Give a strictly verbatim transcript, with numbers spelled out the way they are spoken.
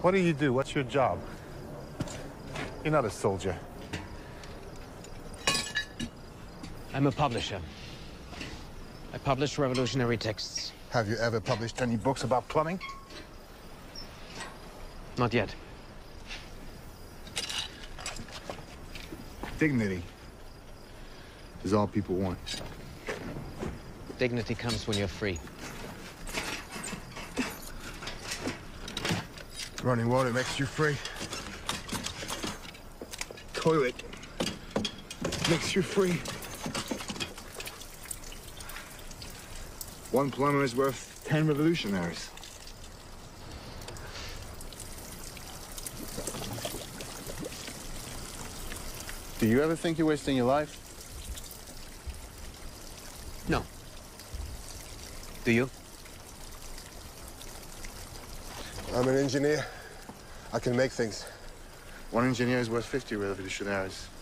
What do you do? What's your job? You're not a soldier. I'm a publisher. I publish revolutionary texts. Have you ever published any books about plumbing? Not yet. Dignity is all people want. Dignity comes when you're free. Running water makes you free. Toilet makes you free. One plumber is worth ten revolutionaries. Do you ever think you're wasting your life? No. Do you? I'm an engineer. I can make things. One engineer is worth fifty revolutionaries.